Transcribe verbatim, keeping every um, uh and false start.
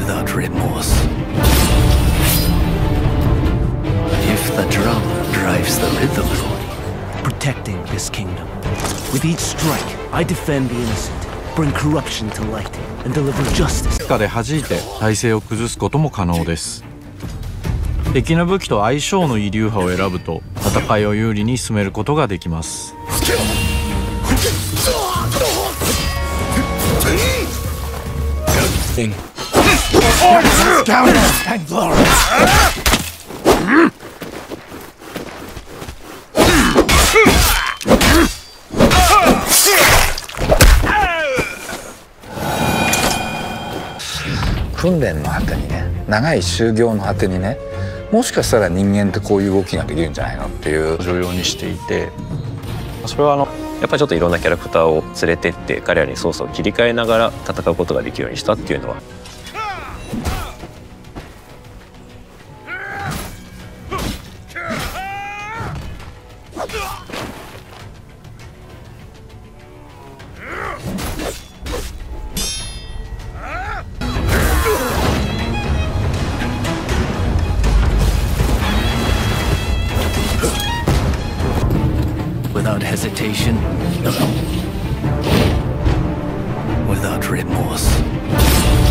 without remorse. If the drum drives the rhythm, protecting this kingdom. With each strike, I defend the innocent, bring corruption to light, and deliver justice. で弾いて体勢を崩すことも可能です。敵の武器と相性のいい流派を選ぶと戦いを有利に進めることができます。 訓練の果てにね、長い修行の果てにね、もしかしたら人間ってこういう動きができるんじゃないのっていう重要にしていて、それはあのやっぱりちょっといろんなキャラクターを連れてって彼らに操作を切り替えながら戦うことができるようにしたっていうのは。 without hesitation, without remorse.